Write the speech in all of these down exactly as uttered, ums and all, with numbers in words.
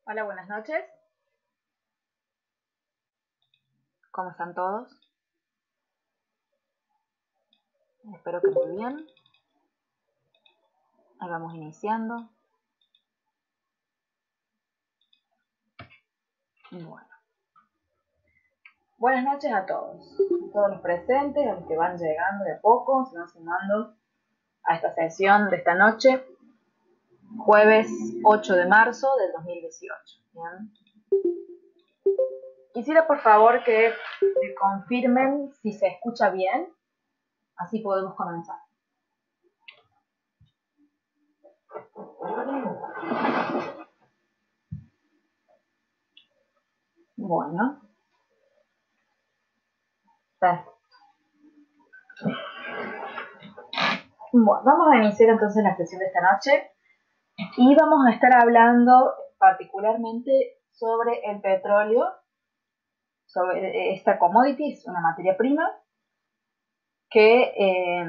Hola, buenas noches. ¿Cómo están todos? Espero que muy bien. Ahí vamos iniciando. Bueno. Buenas noches a todos. A todos los presentes, a los que van llegando de a poco, se van sumando a esta sesión de esta noche, jueves ocho de marzo del dos mil dieciocho. ¿Bien? Quisiera por favor que me confirmen si se escucha bien, así podemos comenzar. Bueno. Perfecto. Bueno, vamos a iniciar entonces la sesión de esta noche y vamos a estar hablando particularmente sobre el petróleo, sobre esta commodity, es una materia prima que eh,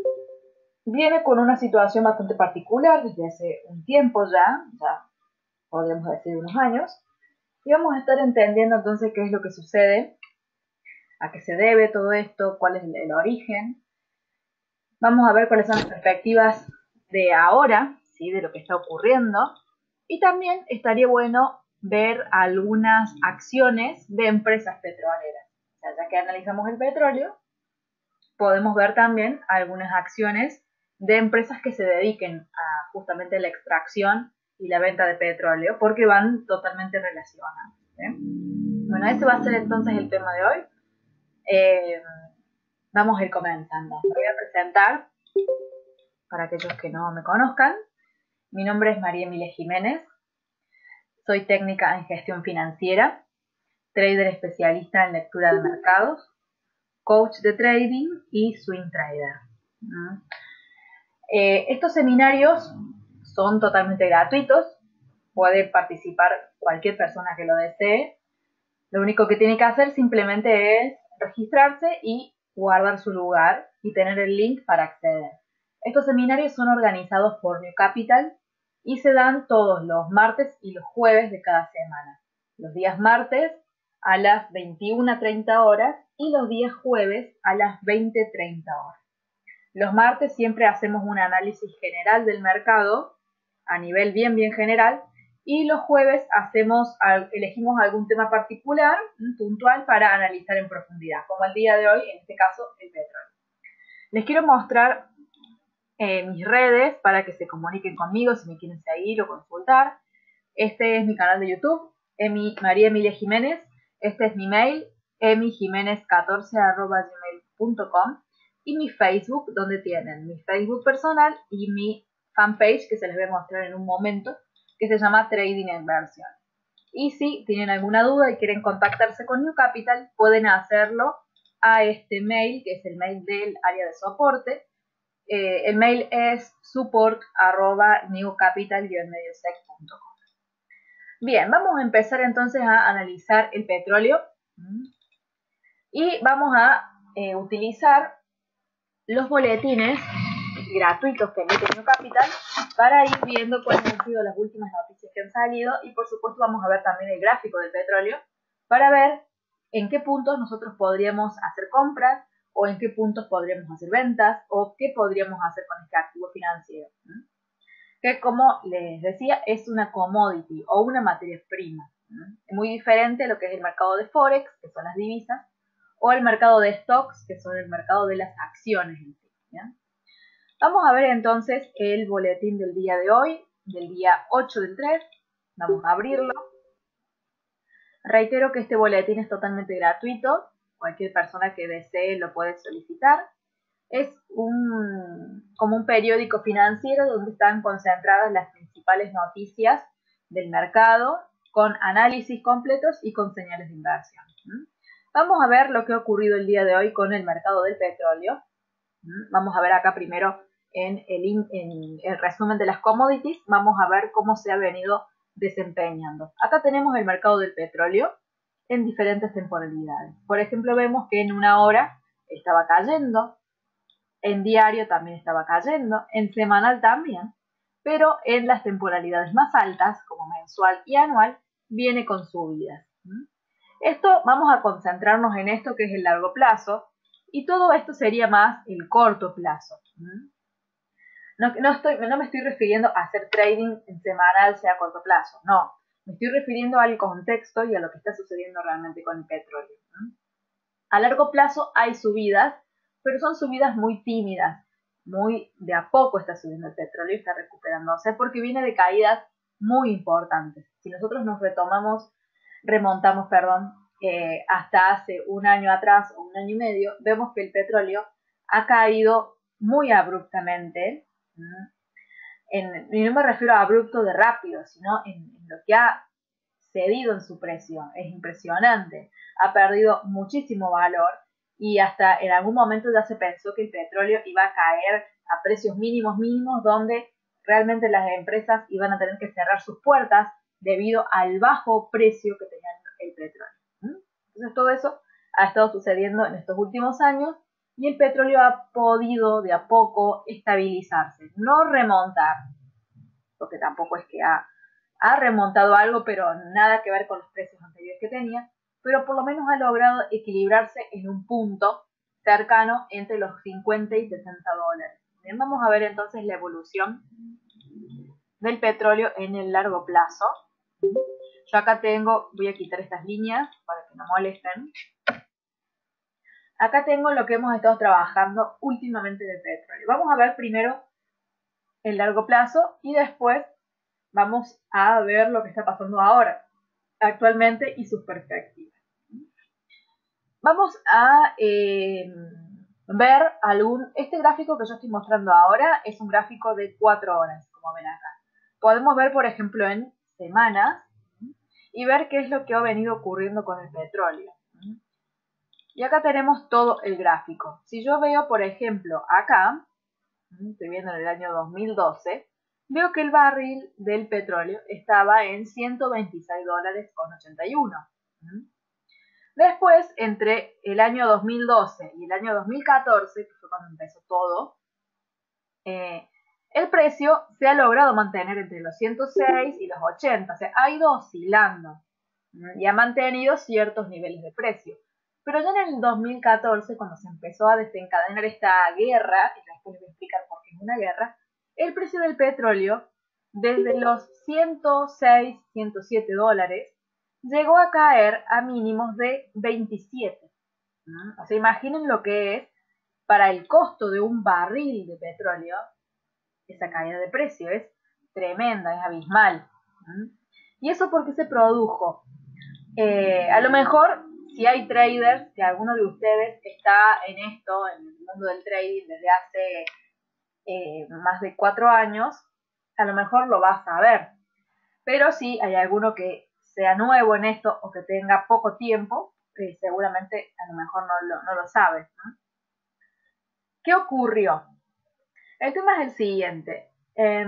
viene con una situación bastante particular desde hace un tiempo ya, ya podríamos decir unos años, y vamos a estar entendiendo entonces qué es lo que sucede, a qué se debe todo esto, cuál es el, el origen. Vamos a ver cuáles son las perspectivas de ahora, ¿sí? De lo que está ocurriendo, y también estaría bueno ver algunas acciones de empresas petroleras. O sea, ya que analizamos el petróleo, podemos ver también algunas acciones de empresas que se dediquen a justamente la extracción y la venta de petróleo, porque van totalmente relacionadas. ¿Sí? Bueno, ese va a ser entonces el tema de hoy. Eh, vamos a ir comenzando. Me voy a presentar para aquellos que no me conozcan. Mi nombre es María Emilia Jiménez. Soy técnica en gestión financiera, trader especialista en lectura de mercados, coach de trading y swing trader. ¿Mm? Eh, estos seminarios son totalmente gratuitos, puede participar cualquier persona que lo desee. Lo único que tiene que hacer simplemente es registrarse y guardar su lugar y tener el link para acceder. Estos seminarios son organizados por New Capital y se dan todos los martes y los jueves de cada semana. Los días martes a las veintiuna treinta horas y los días jueves a las veinte treinta horas. Los martes siempre hacemos un análisis general del mercado a nivel bien bien general y los jueves hacemos, elegimos algún tema particular, puntual, para analizar en profundidad, como el día de hoy, en este caso, el petróleo. Les quiero mostrar eh, mis redes para que se comuniquen conmigo si me quieren seguir o consultar. Este es mi canal de YouTube, Emi, María Emilia Jiménez. Este es mi mail, emijiménez catorce arroba gmail punto com. Y mi Facebook, donde tienen mi Facebook personal y mi fanpage, que se les voy a mostrar en un momento, que se llama Trading en Inversión. Y si tienen alguna duda y quieren contactarse con New Capital, pueden hacerlo a este mail, que es el mail del área de soporte. Eh, el mail es support arroba newcapital mediosec punto com. Bien, vamos a empezar entonces a analizar el petróleo y vamos a eh, utilizar los boletines gratuitos que emite New Capital para ir viendo cuáles han sido las últimas noticias que han salido y por supuesto vamos a ver también el gráfico del petróleo para ver en qué puntos nosotros podríamos hacer compras o en qué puntos podríamos hacer ventas o qué podríamos hacer con este activo financiero, ¿sí? Que como les decía es una commodity o una materia prima, ¿sí? Es muy diferente a lo que es el mercado de Forex, que son las divisas, o el mercado de stocks, que son el mercado de las acciones en sí, ¿sí? Vamos a ver entonces el boletín del día de hoy, del día ocho del tres. Vamos a abrirlo. Reitero que este boletín es totalmente gratuito. Cualquier persona que desee lo puede solicitar. Es un, como un periódico financiero donde están concentradas las principales noticias del mercado con análisis completos y con señales de inversión. Vamos a ver lo que ha ocurrido el día de hoy con el mercado del petróleo. Vamos a ver acá primero en el, en el resumen de las commodities, vamos a ver cómo se ha venido desempeñando. Acá tenemos el mercado del petróleo en diferentes temporalidades. Por ejemplo, vemos que en una hora estaba cayendo, en diario también estaba cayendo, en semanal también, pero en las temporalidades más altas, como mensual y anual, viene con subidas. Esto, vamos a concentrarnos en esto que es el largo plazo, y todo esto sería más el corto plazo. No, no, estoy, no me estoy refiriendo a hacer trading en semanal, sea a corto plazo, no. Me estoy refiriendo al contexto y a lo que está sucediendo realmente con el petróleo. A largo plazo hay subidas, pero son subidas muy tímidas. Muy de a poco está subiendo el petróleo y está recuperándose porque viene de caídas muy importantes. Si nosotros nos retomamos, remontamos, perdón, eh, hasta hace un año atrás o un año y medio, vemos que el petróleo ha caído muy abruptamente. En, y no me refiero a abrupto de rápido, sino en, en lo que ha cedido en su precio. Es impresionante. Ha perdido muchísimo valor y hasta en algún momento ya se pensó que el petróleo iba a caer a precios mínimos mínimos donde realmente las empresas iban a tener que cerrar sus puertas debido al bajo precio que tenía el petróleo. Entonces todo eso ha estado sucediendo en estos últimos años y el petróleo ha podido de a poco estabilizarse, no remontar, porque tampoco es que ha, ha remontado algo, pero nada que ver con los precios anteriores que tenía, pero por lo menos ha logrado equilibrarse en un punto cercano entre los cincuenta y sesenta dólares. Bien, vamos a ver entonces la evolución del petróleo en el largo plazo. Yo acá tengo, voy a quitar estas líneas para que no molesten. Acá tengo lo que hemos estado trabajando últimamente del petróleo. Vamos a ver primero el largo plazo y después vamos a ver lo que está pasando ahora, actualmente y sus perspectivas. Vamos a eh, ver algún... Este gráfico que yo estoy mostrando ahora es un gráfico de cuatro horas, como ven acá. Podemos ver, por ejemplo, en semanas y ver qué es lo que ha venido ocurriendo con el petróleo. Y acá tenemos todo el gráfico. Si yo veo, por ejemplo, acá, estoy viendo en el año dos mil doce, veo que el barril del petróleo estaba en ciento veintiséis dólares con ochenta y uno. Después, entre el año dos mil doce y el año dos mil catorce, que fue cuando empezó todo, eh, el precio se ha logrado mantener entre los ciento seis y los ochenta. O sea, ha ido oscilando y ha mantenido ciertos niveles de precio. Pero ya en el dos mil catorce, cuando se empezó a desencadenar esta guerra, y después les voy a explicar por qué es una guerra, el precio del petróleo, desde los ciento seis, ciento siete dólares, llegó a caer a mínimos de veintisiete. ¿Mm? O sea, imaginen lo que es para el costo de un barril de petróleo, esa caída de precio es tremenda, es abismal. ¿Mm? ¿Y eso por qué se produjo? Eh, a lo mejor, si hay traders, si alguno de ustedes está en esto, en el mundo del trading desde hace eh, más de cuatro años, a lo mejor lo va a saber. Pero si hay alguno que sea nuevo en esto o que tenga poco tiempo, eh, seguramente a lo mejor no lo, no lo sabe, ¿no? ¿Qué ocurrió? El tema es el siguiente. Eh,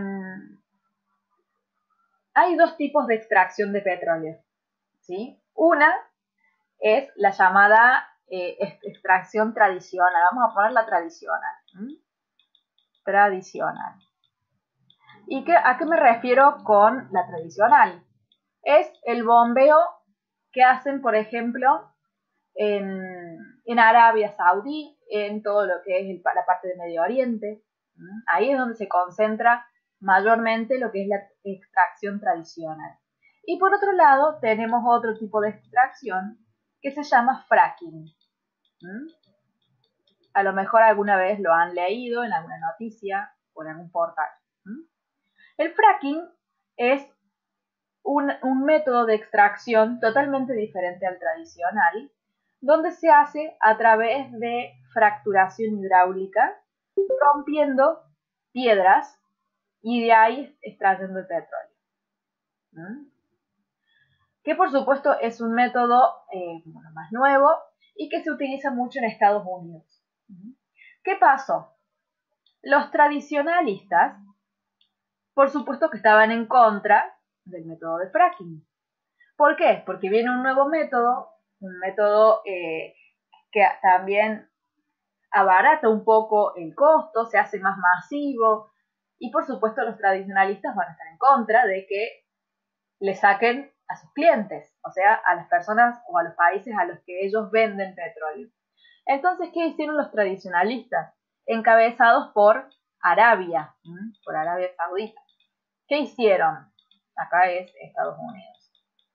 hay dos tipos de extracción de petróleo, ¿sí? Una es la llamada eh, extracción tradicional. Vamos a poner la tradicional. ¿Mm? Tradicional. ¿Y qué, a qué me refiero con la tradicional? Es el bombeo que hacen, por ejemplo, en, en Arabia Saudí, en todo lo que es el, la parte de Medio Oriente. ¿Mm? Ahí es donde se concentra mayormente lo que es la extracción tradicional. Y por otro lado, tenemos otro tipo de extracción que se llama fracking. ¿Mm? A lo mejor alguna vez lo han leído en alguna noticia o en algún portal. ¿Mm? El fracking es un, un método de extracción totalmente diferente al tradicional, donde se hace a través de fracturación hidráulica, rompiendo piedras y de ahí extrayendo el petróleo. ¿Mm? Que por supuesto es un método eh, bueno, más nuevo y que se utiliza mucho en Estados Unidos. ¿Qué pasó? Los tradicionalistas, por supuesto que estaban en contra del método de fracking. ¿Por qué? Porque viene un nuevo método, un método eh, que también abarata un poco el costo, se hace más masivo y por supuesto los tradicionalistas van a estar en contra de que le saquen a sus clientes, o sea, a las personas o a los países a los que ellos venden petróleo. Entonces, ¿qué hicieron los tradicionalistas? Encabezados por Arabia, ¿m? por Arabia Saudita. ¿Qué hicieron? Acá es Estados Unidos.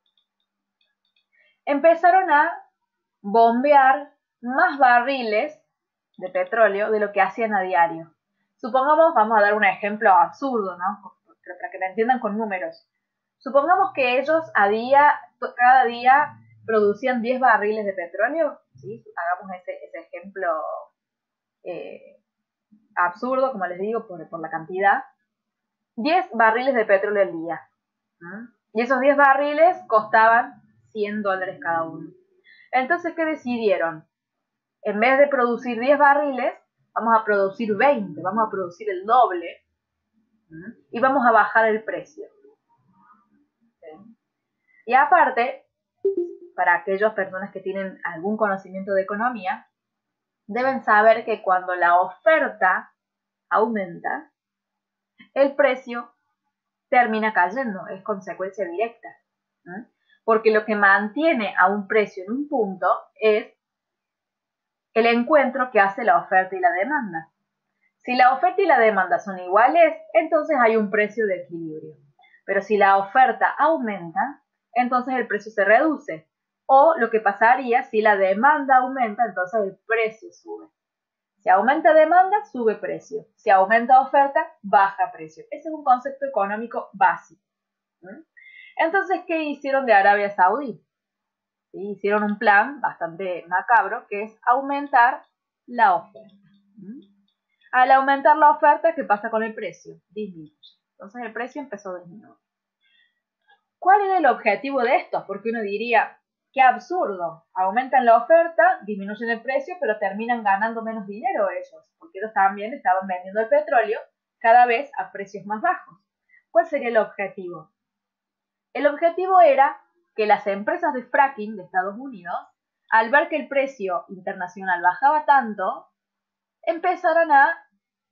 Empezaron a bombear más barriles de petróleo de lo que hacían a diario. Supongamos, vamos a dar un ejemplo absurdo, ¿no? Para que me entiendan con números. Supongamos que ellos a día, cada día producían diez barriles de petróleo, ¿sí? Hagamos ese, ese ejemplo eh, absurdo, como les digo, por, por la cantidad. diez barriles de petróleo al día. ¿Mm? Y esos diez barriles costaban cien dólares cada uno. Entonces, ¿qué decidieron? En vez de producir diez barriles, vamos a producir veinte, vamos a producir el doble. ¿Mm? Y vamos a bajar el precio. ¿Sí? Y aparte, para aquellas personas que tienen algún conocimiento de economía, deben saber que cuando la oferta aumenta, el precio termina cayendo, es consecuencia directa. ¿Eh? Porque lo que mantiene a un precio en un punto es el encuentro que hace la oferta y la demanda. Si la oferta y la demanda son iguales, entonces hay un precio de equilibrio. Pero si la oferta aumenta, entonces el precio se reduce. O lo que pasaría si la demanda aumenta, entonces el precio sube. Si aumenta demanda, sube precio. Si aumenta oferta, baja precio. Ese es un concepto económico básico. ¿Mm? Entonces, ¿qué hicieron de Arabia Saudí? ¿Sí? Hicieron un plan bastante macabro, que es aumentar la oferta. ¿Mm? Al aumentar la oferta, ¿qué pasa con el precio? Disminuye. Entonces el precio empezó a disminuir. ¿Cuál era el objetivo de esto? Porque uno diría, qué absurdo, aumentan la oferta, disminuyen el precio, pero terminan ganando menos dinero ellos, porque ellos también estaban vendiendo el petróleo cada vez a precios más bajos. ¿Cuál sería el objetivo? El objetivo era que las empresas de fracking de Estados Unidos, al ver que el precio internacional bajaba tanto, empezaran a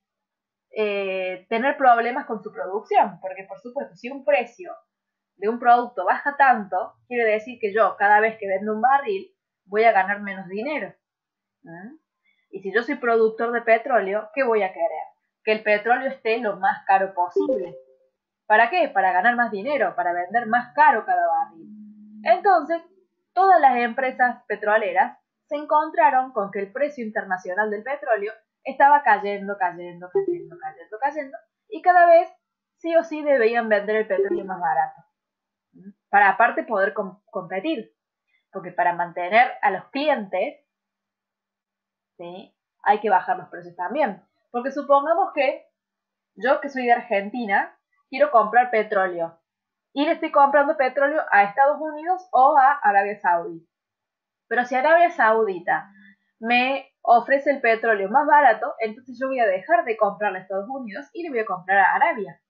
eh, tener problemas con su producción, porque por supuesto, si un precio de un producto baja tanto, quiere decir que yo cada vez que vendo un barril voy a ganar menos dinero. ¿Mm? Y si yo soy productor de petróleo, ¿qué voy a querer? Que el petróleo esté lo más caro posible. ¿Para qué? Para ganar más dinero, para vender más caro cada barril. Entonces, todas las empresas petroleras se encontraron con que el precio internacional del petróleo estaba cayendo, cayendo, cayendo, cayendo, cayendo, y cada vez sí o sí debían vender el petróleo más barato. Para aparte poder com competir, porque para mantener a los clientes, ¿sí? Hay que bajar los precios también. Porque supongamos que yo, que soy de Argentina, quiero comprar petróleo y le estoy comprando petróleo a Estados Unidos o a Arabia Saudí. Pero si Arabia Saudita me ofrece el petróleo más barato, entonces yo voy a dejar de comprarle a Estados Unidos y le voy a comprar a Arabia.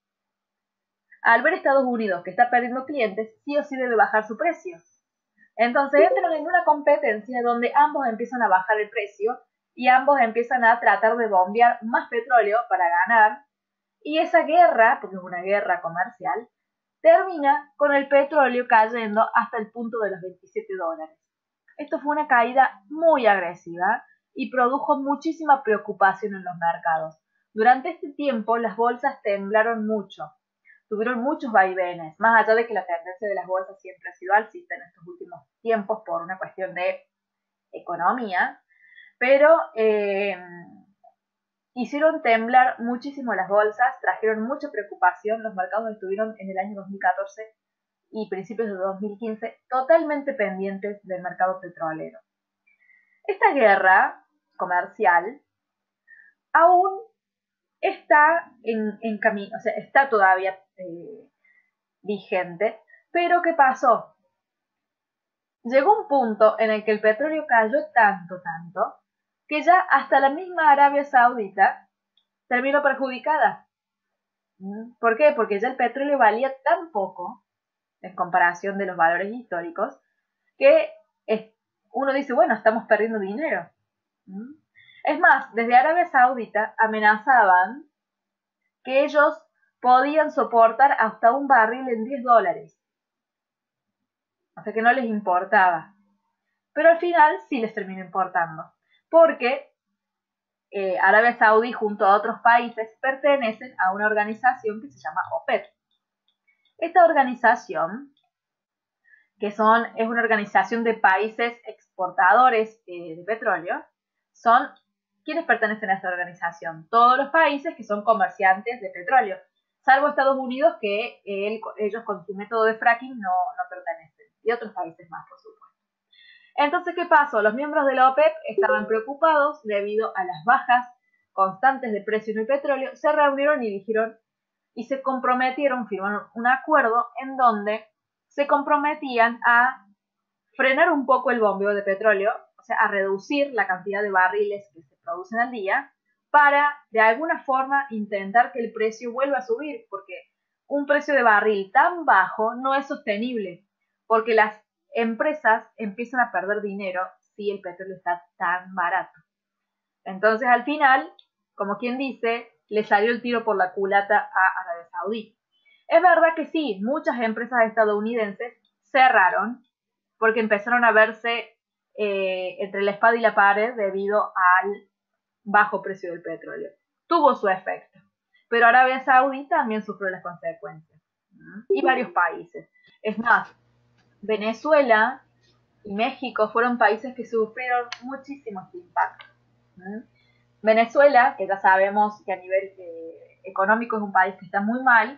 Al ver Estados Unidos que está perdiendo clientes, sí o sí debe bajar su precio. Entonces entran en una competencia donde ambos empiezan a bajar el precio y ambos empiezan a tratar de bombear más petróleo para ganar. Y esa guerra, porque es una guerra comercial, termina con el petróleo cayendo hasta el punto de los veintisiete dólares. Esto fue una caída muy agresiva y produjo muchísima preocupación en los mercados. Durante este tiempo las bolsas temblaron mucho. Tuvieron muchos vaivenes, más allá de que la tendencia de las bolsas siempre ha sido alcista en estos últimos tiempos por una cuestión de economía, pero eh, hicieron temblar muchísimo las bolsas, trajeron mucha preocupación, los mercados estuvieron en el año dos mil catorce y principios de dos mil quince totalmente pendientes del mercado petrolero. Esta guerra comercial aún está en, en camino, o sea, está todavía eh, vigente, pero ¿qué pasó? Llegó un punto en el que el petróleo cayó tanto, tanto, que ya hasta la misma Arabia Saudita terminó perjudicada. ¿Por qué? Porque ya el petróleo valía tan poco, en comparación de los valores históricos, que uno dice, bueno, estamos perdiendo dinero. Es más, desde Arabia Saudita amenazaban que ellos podían soportar hasta un barril en diez dólares. O sea que no les importaba. Pero al final sí les terminó importando. Porque eh, Arabia Saudí junto a otros países pertenecen a una organización que se llama OPEP. Esta organización, que son, es una organización de países exportadores eh, de petróleo, son quienes pertenecen a esta organización. Todos los países que son comerciantes de petróleo, salvo Estados Unidos, que él, ellos con su método de fracking no, no pertenecen, y otros países más, por supuesto. Entonces, ¿qué pasó? Los miembros de la OPEP estaban preocupados debido a las bajas constantes de precio en el petróleo, se reunieron y dijeron, y se comprometieron, firmaron un acuerdo en donde se comprometían a frenar un poco el bombeo de petróleo, o sea, a reducir la cantidad de barriles que se producen al día, para de alguna forma intentar que el precio vuelva a subir, porque un precio de barril tan bajo no es sostenible, porque las empresas empiezan a perder dinero si el petróleo está tan barato. Entonces, al final, como quien dice, le salió el tiro por la culata a Arabia Saudí. Es verdad que sí, muchas empresas estadounidenses cerraron porque empezaron a verse eh, entre la espada y la pared debido al bajo precio del petróleo. Tuvo su efecto, pero Arabia Saudí también sufrió las consecuencias, ¿no? Y varios países. Es más, Venezuela y México fueron países que sufrieron muchísimo este impacto, ¿no? Venezuela, que ya sabemos que a nivel eh, económico es un país que está muy mal,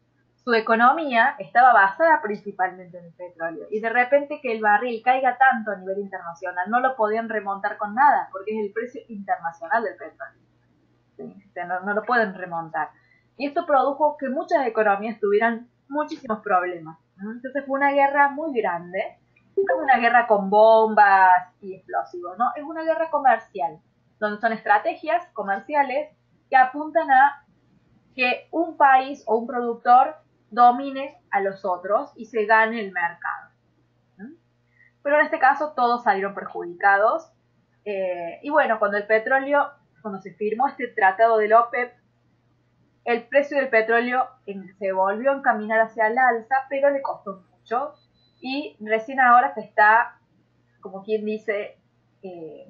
su economía estaba basada principalmente en el petróleo. Y de repente que el barril caiga tanto a nivel internacional, no lo podían remontar con nada, porque es el precio internacional del petróleo. ¿Sí? O sea, no, no lo pueden remontar. Y esto produjo que muchas economías tuvieran muchísimos problemas, ¿no? Entonces fue una guerra muy grande. No es una guerra con bombas y explosivos, ¿no? Es una guerra comercial, donde son estrategias comerciales que apuntan a que un país o un productor domine a los otros y se gane el mercado. ¿Mm? Pero en este caso todos salieron perjudicados. Eh, y bueno, cuando el petróleo, cuando se firmó este tratado del OPEP, el precio del petróleo en, se volvió a encaminar hacia el alza, pero le costó mucho. Y recién ahora se está, como quien dice, eh,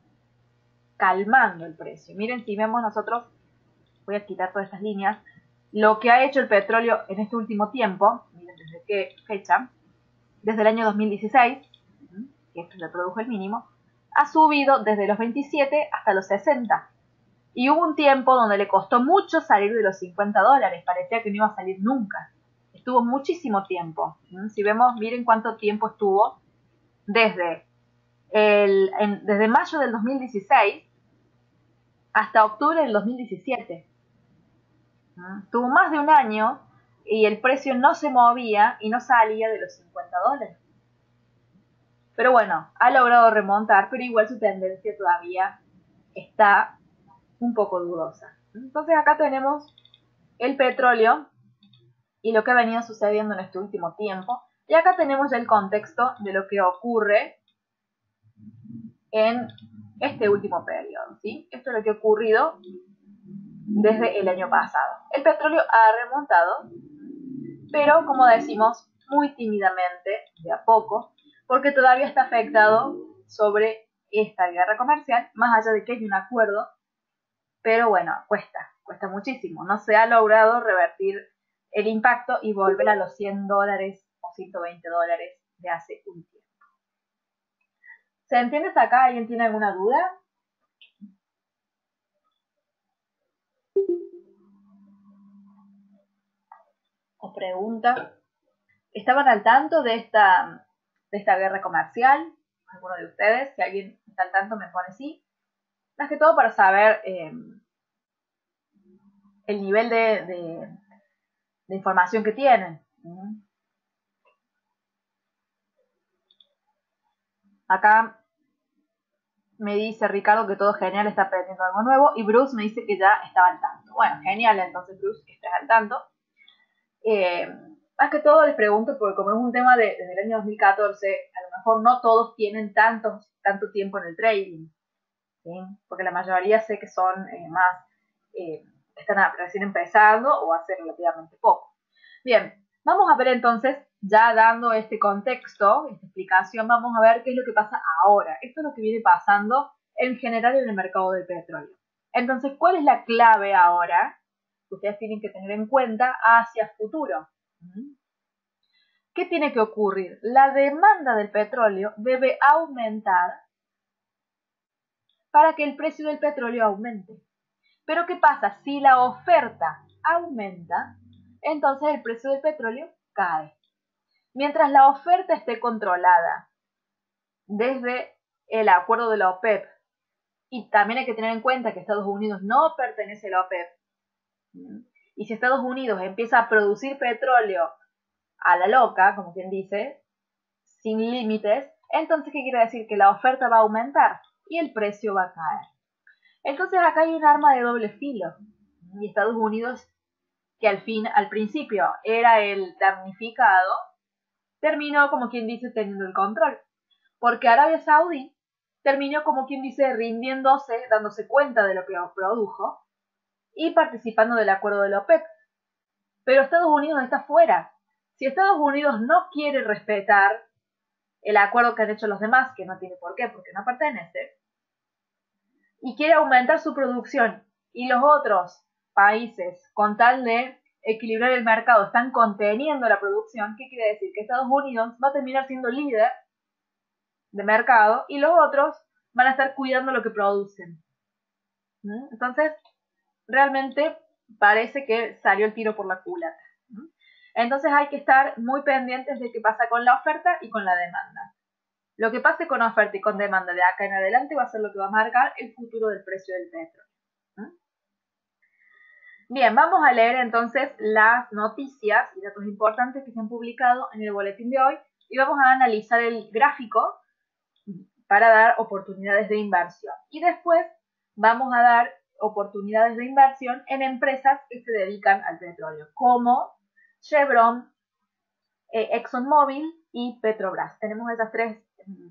calmando el precio. Miren, si vemos nosotros, voy a quitar todas estas líneas, lo que ha hecho el petróleo en este último tiempo, miren desde qué fecha, desde el año dos mil dieciséis, que esto se produjo el mínimo, ha subido desde los veintisiete hasta los sesenta. Y hubo un tiempo donde le costó mucho salir de los cincuenta dólares, parecía que no iba a salir nunca. Estuvo muchísimo tiempo. Si vemos, miren cuánto tiempo estuvo desde, el, en, desde mayo del dos mil dieciséis hasta octubre del dos mil diecisiete. Tuvo más de un año y el precio no se movía y no salía de los cincuenta dólares. Pero bueno, ha logrado remontar, pero igual su tendencia todavía está un poco dudosa. Entonces acá tenemos el petróleo y lo que ha venido sucediendo en este último tiempo. Y acá tenemos ya el contexto de lo que ocurre en este último periodo, ¿sí? Esto es lo que ha ocurrido desde el año pasado. El petróleo ha remontado, pero como decimos, muy tímidamente, de a poco, porque todavía está afectado sobre esta guerra comercial, más allá de que hay un acuerdo, pero bueno, cuesta, cuesta muchísimo. No se ha logrado revertir el impacto y volver a los cien dólares o ciento veinte dólares de hace un tiempo. ¿Se entiende hasta acá? ¿Alguien tiene alguna duda? ¿O pregunta? ¿Estaban al tanto de esta, de esta guerra comercial? ¿Alguno de ustedes? Si alguien está al tanto me pone sí. Más que todo para saber eh, el nivel de, de, de información que tienen. Acá me dice Ricardo que todo genial, está aprendiendo algo nuevo, y Bruce me dice que ya estaba al tanto. Bueno, genial, entonces Bruce, que estés al tanto. Eh, más que todo les pregunto, porque como es un tema de, desde el año dos mil catorce, a lo mejor no todos tienen tanto, tanto tiempo en el trading, ¿sí? Porque la mayoría sé que son eh, más, eh, están recién empezando o hace relativamente poco. Bien, vamos a ver entonces ya dando este contexto, esta explicación, vamos a ver qué es lo que pasa ahora. Esto es lo que viene pasando en general en el mercado del petróleo. Entonces, ¿cuál es la clave ahora que ustedes tienen que tener en cuenta hacia futuro? ¿Qué tiene que ocurrir? La demanda del petróleo debe aumentar para que el precio del petróleo aumente. Pero ¿qué pasa? Si la oferta aumenta, entonces el precio del petróleo cae. Mientras la oferta esté controlada desde el acuerdo de la OPEP, y también hay que tener en cuenta que Estados Unidos no pertenece a la OPEP, y si Estados Unidos empieza a producir petróleo a la loca, como quien dice, sin límites, entonces ¿qué quiere decir? Que la oferta va a aumentar y el precio va a caer. Entonces acá hay un arma de doble filo, y Estados Unidos, que al fin, al principio era el damnificado, terminó, como quien dice, teniendo el control, porque Arabia Saudí terminó, como quien dice, rindiéndose, dándose cuenta de lo que produjo y participando del acuerdo de la OPEP. Pero Estados Unidos está fuera. Si Estados Unidos no quiere respetar el acuerdo que han hecho los demás, que no tiene por qué, porque no pertenece, y quiere aumentar su producción, y los otros países, con tal de equilibrar el mercado, están conteniendo la producción, ¿qué quiere decir? Que Estados Unidos va a terminar siendo líder de mercado y los otros van a estar cuidando lo que producen. Entonces, realmente parece que salió el tiro por la culata. Entonces hay que estar muy pendientes de qué pasa con la oferta y con la demanda. Lo que pase con oferta y con demanda de acá en adelante va a ser lo que va a marcar el futuro del precio del petróleo. Bien, vamos a leer entonces las noticias y datos importantes que se han publicado en el boletín de hoy y vamos a analizar el gráfico para dar oportunidades de inversión. Y después vamos a dar oportunidades de inversión en empresas que se dedican al petróleo, como Chevron, eh, ExxonMobil y Petrobras. Tenemos esas tres,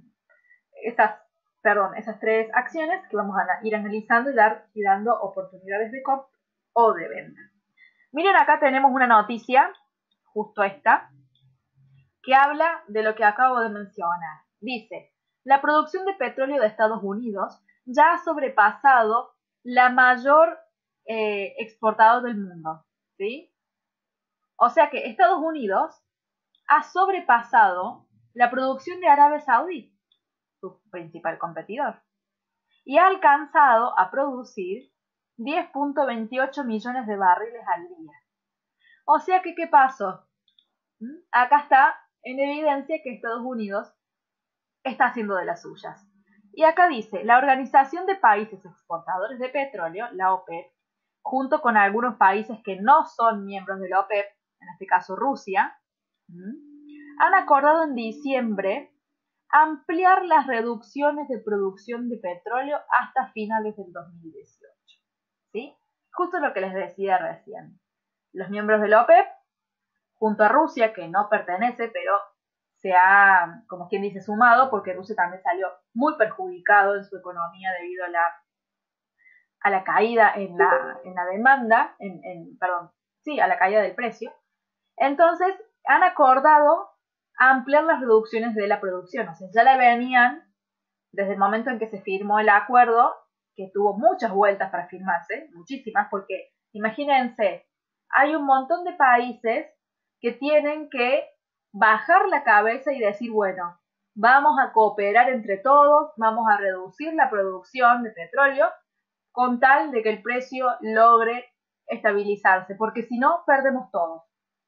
esas, perdón, esas tres acciones que vamos a ir analizando y, dar, y dando oportunidades de compra o de venta. Miren, acá tenemos una noticia, justo esta, que habla de lo que acabo de mencionar. Dice, la producción de petróleo de Estados Unidos ya ha sobrepasado la mayor eh, exportador del mundo, ¿sí? O sea que Estados Unidos ha sobrepasado la producción de Arabia Saudí, su principal competidor, y ha alcanzado a producir diez punto veintiocho millones de barriles al día. O sea que, ¿qué pasó? ¿Mm? Acá está en evidencia que Estados Unidos está haciendo de las suyas. Y acá dice, la Organización de Países Exportadores de Petróleo, la OPEP, junto con algunos países que no son miembros de la OPEP, en este caso Rusia, han acordado en diciembre ampliar las reducciones de producción de petróleo hasta finales del dos mil dieciocho. ¿Sí? Justo lo que les decía recién. Los miembros de la OPEP, junto a Rusia, que no pertenece, pero se ha, como quien dice, sumado, porque Rusia también salió muy perjudicado en su economía debido a la, a la caída en la, en la demanda, en, en, perdón, sí, a la caída del precio. Entonces, han acordado ampliar las reducciones de la producción. O sea, ya la venían desde el momento en que se firmó el acuerdo, que tuvo muchas vueltas para firmarse, muchísimas, porque imagínense, hay un montón de países que tienen que bajar la cabeza y decir, bueno, vamos a cooperar entre todos, vamos a reducir la producción de petróleo con tal de que el precio logre estabilizarse, porque si no, perdemos todos.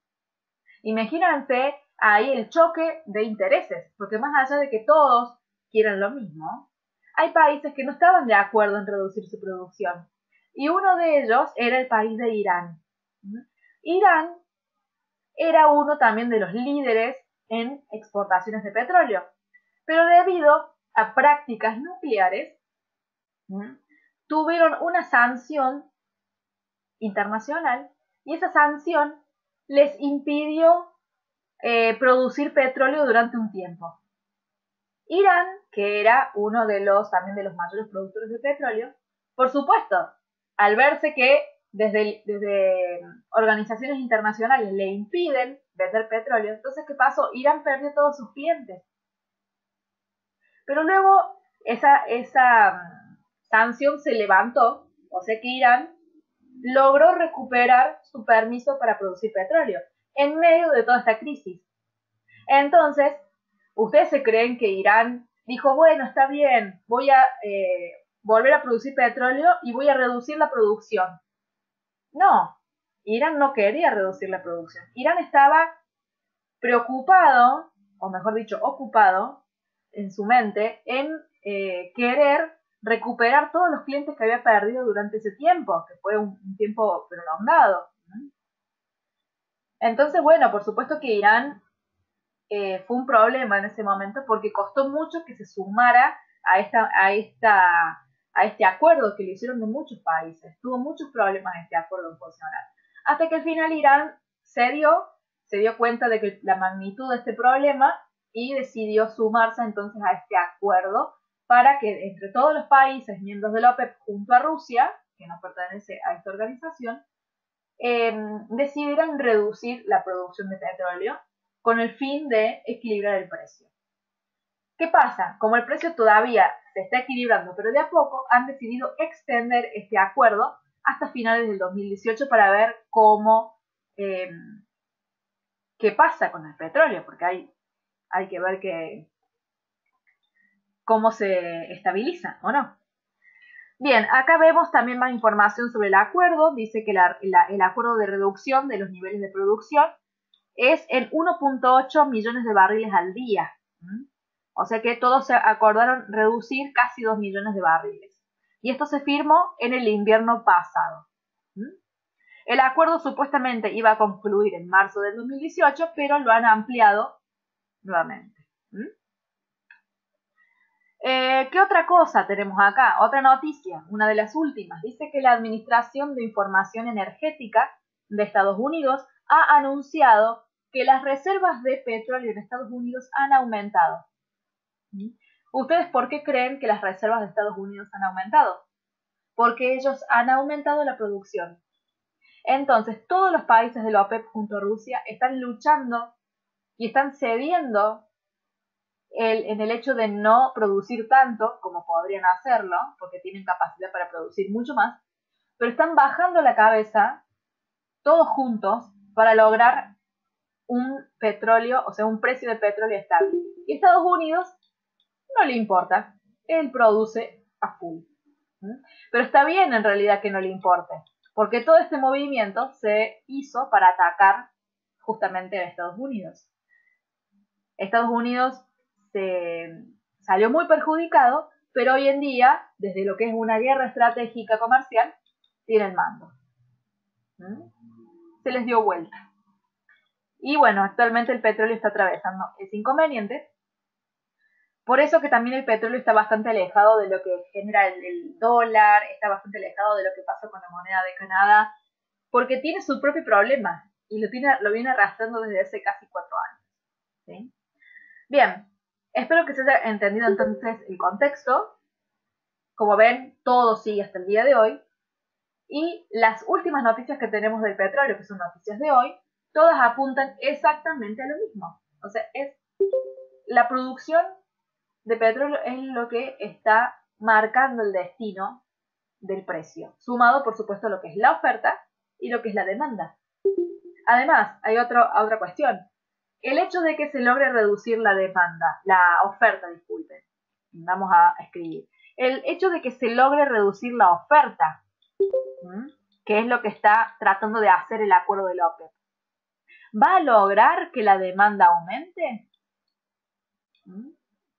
Imagínense ahí el choque de intereses, porque más allá de que todos quieran lo mismo, hay países que no estaban de acuerdo en reducir su producción. Y uno de ellos era el país de Irán. Irán era uno también de los líderes en exportaciones de petróleo, pero debido a prácticas nucleares, tuvieron una sanción internacional y esa sanción les impidió eh, producir petróleo durante un tiempo. Irán, que era uno de los también de los mayores productores de petróleo, por supuesto, al verse que desde, desde organizaciones internacionales le impiden vender petróleo, entonces ¿qué pasó? Irán perdió todos sus clientes. Pero luego esa, esa sanción se levantó, o sea que Irán logró recuperar su permiso para producir petróleo en medio de toda esta crisis. Entonces, ¿ustedes se creen que Irán dijo, bueno, está bien, voy a eh, volver a producir petróleo y voy a reducir la producción? No, Irán no quería reducir la producción. Irán estaba preocupado, o mejor dicho, ocupado en su mente en eh, querer recuperar todos los clientes que había perdido durante ese tiempo, que fue un, un tiempo prolongado. Entonces, bueno, por supuesto que Irán eh, fue un problema en ese momento porque costó mucho que se sumara a, esta, a, esta, a este acuerdo que le hicieron de muchos países. Tuvo muchos problemas este acuerdo en funcionar. Hasta que al final Irán cedió, se dio cuenta de que la magnitud de este problema y decidió sumarse entonces a este acuerdo para que entre todos los países miembros de la OPEP junto a Rusia, que no pertenece a esta organización, eh, decidieran reducir la producción de petróleo con el fin de equilibrar el precio. ¿Qué pasa? Como el precio todavía se está equilibrando, pero de a poco, han decidido extender este acuerdo hasta finales del dos mil dieciocho para ver cómo, eh, qué pasa con el petróleo, porque hay, hay que ver que, cómo se estabiliza o no. Bien, acá vemos también más información sobre el acuerdo. Dice que la, la, el acuerdo de reducción de los niveles de producción es en uno punto ocho millones de barriles al día. ¿Mm? O sea que todos se acordaron reducir casi dos millones de barriles. Y esto se firmó en el invierno pasado. ¿Mm? El acuerdo supuestamente iba a concluir en marzo del dos mil dieciocho, pero lo han ampliado nuevamente. ¿Mm? Eh, ¿Qué otra cosa tenemos acá? Otra noticia, una de las últimas. Dice que la Administración de Información Energética de Estados Unidos ha anunciado que las reservas de petróleo en Estados Unidos han aumentado. ¿Ustedes por qué creen que las reservas de Estados Unidos han aumentado? Porque ellos han aumentado la producción. Entonces, todos los países de la OPEP junto a Rusia están luchando y están cediendo el, en el hecho de no producir tanto como podrían hacerlo, porque tienen capacidad para producir mucho más, pero están bajando la cabeza todos juntos para lograr un petróleo, o sea, un precio de petróleo estable. Y Estados Unidos no le importa, él produce a full. Pero está bien en realidad que no le importe, porque todo este movimiento se hizo para atacar justamente a Estados Unidos. Estados Unidos se salió muy perjudicado, pero hoy en día, desde lo que es una guerra estratégica comercial, tiene el mando. ¿Mm? Se les dio vuelta. Y bueno, actualmente el petróleo está atravesando ese inconveniente. Por eso que también el petróleo está bastante alejado de lo que genera el, el dólar, está bastante alejado de lo que pasa con la moneda de Canadá, porque tiene su propio problema y lo, tiene, lo viene arrastrando desde hace casi cuatro años. ¿Sí? Bien, espero que se haya entendido entonces el contexto. Como ven, todo sigue hasta el día de hoy. Y las últimas noticias que tenemos del petróleo, que son noticias de hoy, todas apuntan exactamente a lo mismo. O sea, es la producción de petróleo es lo que está marcando el destino del precio, sumado por supuesto a lo que es la oferta y lo que es la demanda. Además, hay otro, otra cuestión. El hecho de que se logre reducir la demanda, la oferta, disculpen, vamos a escribir. El hecho de que se logre reducir la oferta, ¿m? que es lo que está tratando de hacer el acuerdo de la OPEP, ¿va a lograr que la demanda aumente? ¿M?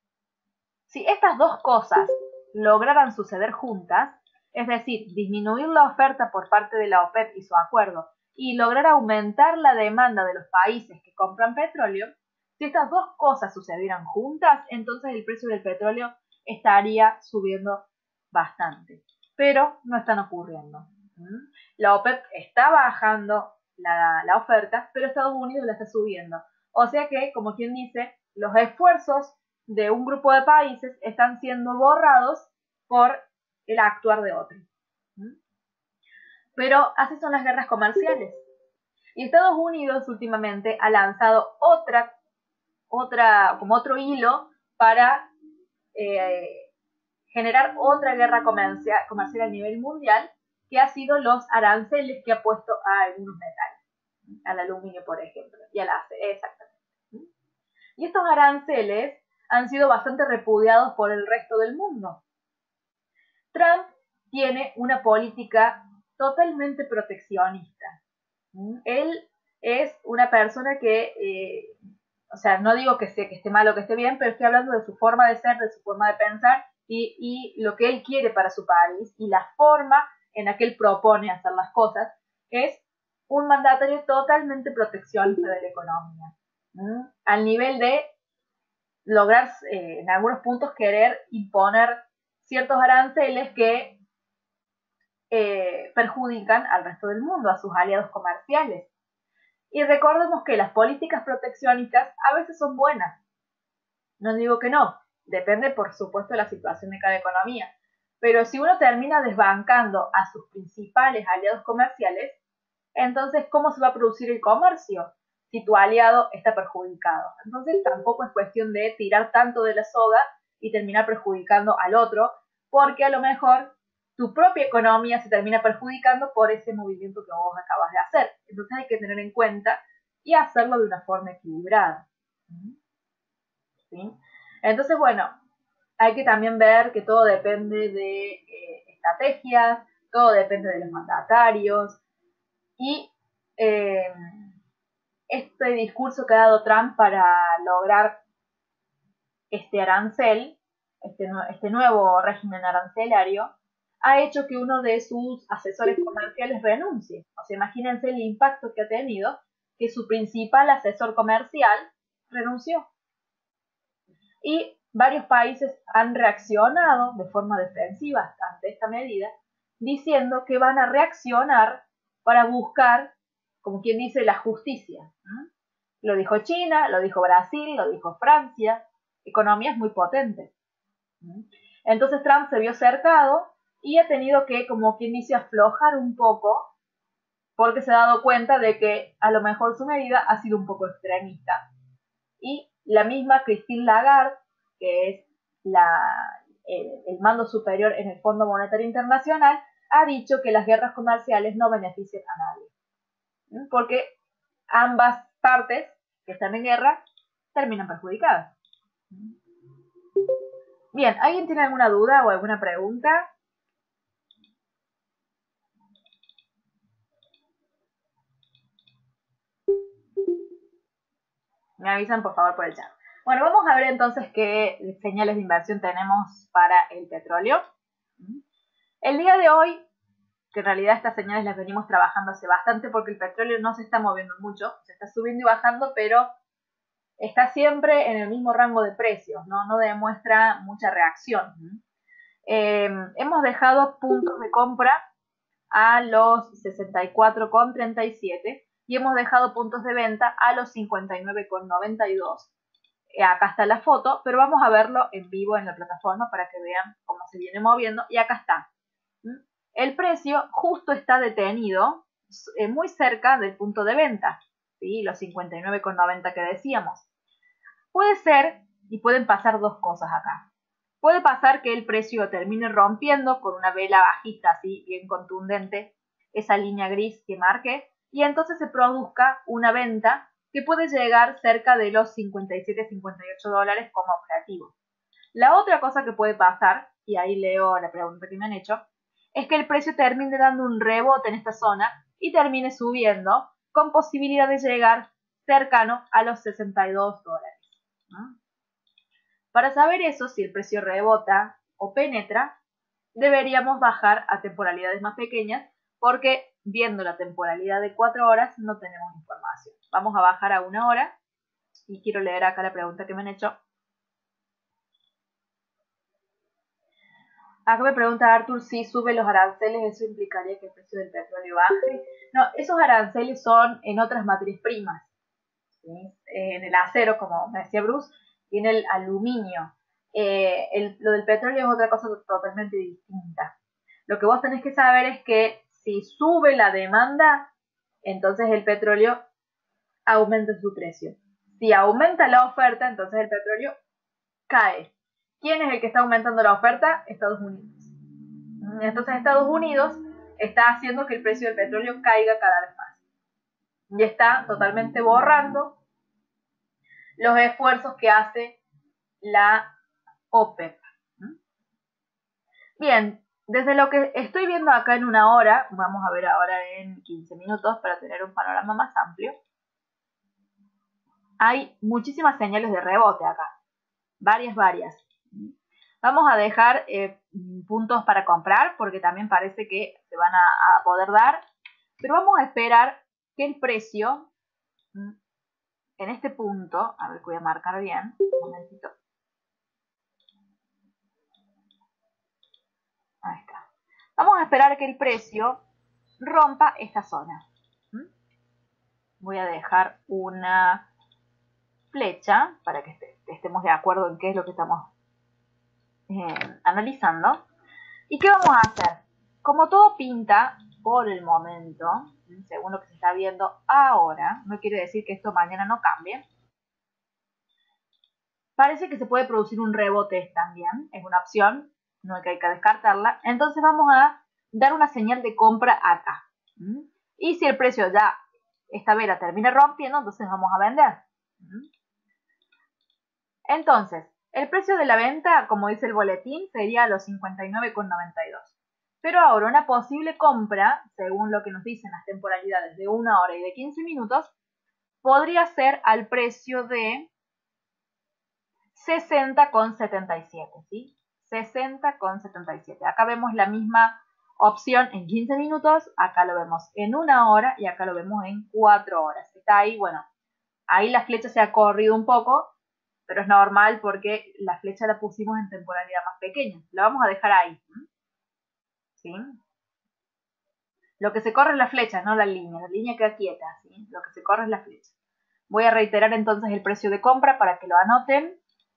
Si estas dos cosas lograran suceder juntas, es decir, disminuir la oferta por parte de la OPEP y su acuerdo, y lograr aumentar la demanda de los países que compran petróleo, si estas dos cosas sucedieran juntas, entonces el precio del petróleo estaría subiendo bastante. Pero no están ocurriendo. La OPEP está bajando la, la oferta, pero Estados Unidos la está subiendo. O sea que, como quien dice, los esfuerzos de un grupo de países están siendo borrados por el actuar de otro. Pero así son las guerras comerciales. Y Estados Unidos últimamente ha lanzado otra, otra como otro hilo para eh, generar otra guerra comercial, comercial a nivel mundial, que ha sido los aranceles que ha puesto a algunos metales, al aluminio, por ejemplo, y al acero, exactamente. Y estos aranceles han sido bastante repudiados por el resto del mundo. Trump tiene una política totalmente proteccionista. Él es una persona que, eh, o sea, no digo que, sea, que esté mal o que esté bien, pero estoy hablando de su forma de ser, de su forma de pensar y, y lo que él quiere para su país y la forma en la que él propone hacer las cosas. Es un mandatario totalmente proteccionista de la economía, ¿m? Al nivel de lograr eh, en algunos puntos querer imponer ciertos aranceles que eh, perjudican al resto del mundo, a sus aliados comerciales. Y recordemos que las políticas proteccionistas a veces son buenas. No digo que no, depende por supuesto de la situación de cada economía. Pero si uno termina desbancando a sus principales aliados comerciales, entonces ¿cómo se va a producir el comercio si tu aliado está perjudicado? Entonces tampoco es cuestión de tirar tanto de la soga y terminar perjudicando al otro, porque a lo mejor tu propia economía se termina perjudicando por ese movimiento que vos acabas de hacer. Entonces hay que tener en cuenta y hacerlo de una forma equilibrada. ¿Sí? Entonces, bueno, hay que también ver que todo depende de eh, estrategias, todo depende de los mandatarios y eh, este discurso que ha dado Trump para lograr este arancel, este, este nuevo régimen arancelario, ha hecho que uno de sus asesores comerciales renuncie. O sea, imagínense el impacto que ha tenido que su principal asesor comercial renunció. Y varios países han reaccionado de forma defensiva ante esta medida, diciendo que van a reaccionar para buscar, como quien dice, la justicia. ¿Mm? Lo dijo China, lo dijo Brasil, lo dijo Francia, economías muy potentes. ¿Mm? Entonces Trump se vio cercado y ha tenido que, como quien dice, aflojar un poco, porque se ha dado cuenta de que a lo mejor su medida ha sido un poco extremista. Y la misma Christine Lagarde, que es la, el, el mando superior en el Fondo Monetario Internacional, ha dicho que las guerras comerciales no benefician a nadie, porque ambas partes que están en guerra terminan perjudicadas. Bien, ¿alguien tiene alguna duda o alguna pregunta? Me avisan por favor por el chat. Bueno, vamos a ver entonces qué señales de inversión tenemos para el petróleo. El día de hoy, que en realidad estas señales las venimos trabajando hace bastante porque el petróleo no se está moviendo mucho, se está subiendo y bajando, pero está siempre en el mismo rango de precios, no, no demuestra mucha reacción. Eh, hemos dejado puntos de compra a los sesenta y cuatro con treinta y siete y hemos dejado puntos de venta a los cincuenta y nueve con noventa y dos. Eh, acá está la foto, pero vamos a verlo en vivo en la plataforma para que vean cómo se viene moviendo. Y acá está. El precio justo está detenido eh, muy cerca del punto de venta, ¿sí? Los cincuenta y nueve con noventa que decíamos. Puede ser, y pueden pasar dos cosas acá. Puede pasar que el precio termine rompiendo con una vela bajista así bien contundente, esa línea gris que marqué, y entonces se produzca una venta que puede llegar cerca de los cincuenta y siete a cincuenta y ocho dólares como objetivo. La otra cosa que puede pasar, y ahí leo la pregunta que me han hecho, es que el precio termine dando un rebote en esta zona y termine subiendo con posibilidad de llegar cercano a los sesenta y dos dólares. ¿No? Para saber eso, si el precio rebota o penetra, deberíamos bajar a temporalidades más pequeñas porque viendo la temporalidad de cuatro horas no tenemos información. Vamos a bajar a una hora y quiero leer acá la pregunta que me han hecho. Acá me pregunta Arthur si sube los aranceles, ¿eso implicaría que el precio del petróleo baje? No, esos aranceles son en otras materias primas, ¿sí? En el acero, como me decía Bruce, y en el aluminio. Eh, el, lo del petróleo es otra cosa totalmente distinta. Lo que vos tenés que saber es que Si sube la demanda, entonces el petróleo aumenta su precio. Si aumenta la oferta, entonces el petróleo cae. ¿Quién es el que está aumentando la oferta? Estados Unidos. Entonces Estados Unidos está haciendo que el precio del petróleo caiga cada vez más. Y está totalmente borrando los esfuerzos que hace la OPEP. Bien, desde lo que estoy viendo acá en una hora, vamos a ver ahora en quince minutos para tener un panorama más amplio, hay muchísimas señales de rebote acá, varias, varias. Vamos a dejar eh, puntos para comprar porque también parece que se van a, a poder dar, pero vamos a esperar que el precio, en este punto, a ver que voy a marcar bien, un momentito. Ahí está. Vamos a esperar que el precio rompa esta zona. Voy a dejar una flecha para que estemos de acuerdo en qué es lo que estamos eh, analizando. ¿Y qué vamos a hacer? Como todo pinta por el momento, según lo que se está viendo ahora, no quiere decir que esto mañana no cambie, parece que se puede producir un rebote también, es una opción, no hay que, hay que descartarla. Entonces vamos a dar una señal de compra acá. Y si el precio ya esta vela termina rompiendo, entonces vamos a vender. Entonces, el precio de la venta, como dice el boletín, sería los cincuenta y nueve con noventa y dos. Pero ahora una posible compra, según lo que nos dicen las temporalidades de una hora y de quince minutos, podría ser al precio de sesenta con setenta y siete, ¿sí? sesenta con setenta y siete. Acá vemos la misma opción en quince minutos, acá lo vemos en una hora y acá lo vemos en cuatro horas. Está ahí, bueno, ahí la flecha se ha corrido un poco, pero es normal porque la flecha la pusimos en temporalidad más pequeña. La vamos a dejar ahí, ¿sí? Lo que se corre es la flecha, no la línea. La línea queda quieta, ¿sí? Lo que se corre es la flecha. Voy a reiterar entonces el precio de compra para que lo anoten.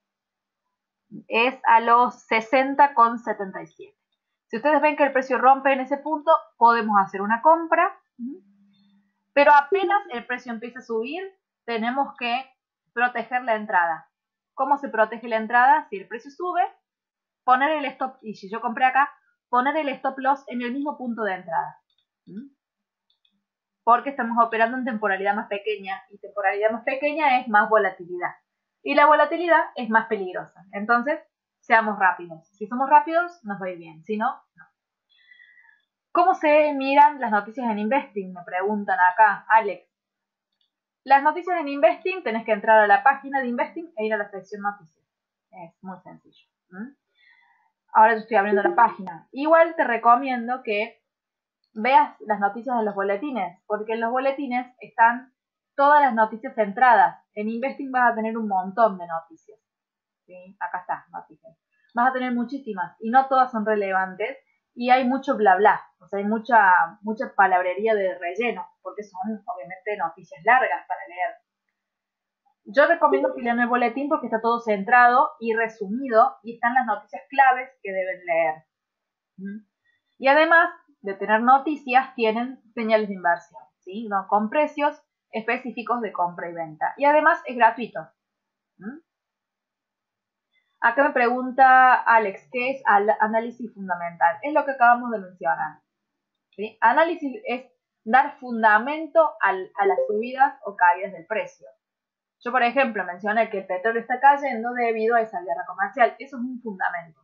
Es a los sesenta con setenta y siete. Si ustedes ven que el precio rompe en ese punto, podemos hacer una compra. Pero apenas el precio empieza a subir, tenemos que proteger la entrada. ¿Cómo se protege la entrada? Si el precio sube, poner el stop, y si yo compré acá, poner el stop loss en el mismo punto de entrada. Porque estamos operando en temporalidad más pequeña, y temporalidad más pequeña es más volatilidad. Y la volatilidad es más peligrosa. Entonces, seamos rápidos. Si somos rápidos, nos va a ir bien. Si no, no. ¿Cómo se miran las noticias en Investing? Me preguntan acá, Alex. Las noticias en Investing, tenés que entrar a la página de Investing e ir a la sección noticias. Es muy sencillo. ¿Mm? Ahora yo estoy abriendo la página. Igual te recomiendo que veas las noticias de los boletines, porque en los boletines están todas las noticias centradas. En Investing vas a tener un montón de noticias. ¿Sí? Acá está, noticias. Vas a tener muchísimas y no todas son relevantes y hay mucho bla bla, o sea, hay mucha, mucha palabrería de relleno, porque son obviamente noticias largas para leer. Yo recomiendo que lean el boletín porque está todo centrado y resumido y están las noticias claves que deben leer. Y además de tener noticias, tienen señales de inversión, ¿sí? ¿No? Con precios específicos de compra y venta. Y además es gratuito. ¿Mm? Acá me pregunta Alex, ¿qué es análisis fundamental? Es lo que acabamos de mencionar. ¿Sí? Análisis es dar fundamento al, a las subidas o caídas del precio. Yo, por ejemplo, mencioné que el petróleo está cayendo debido a esa guerra comercial. Eso es un fundamento.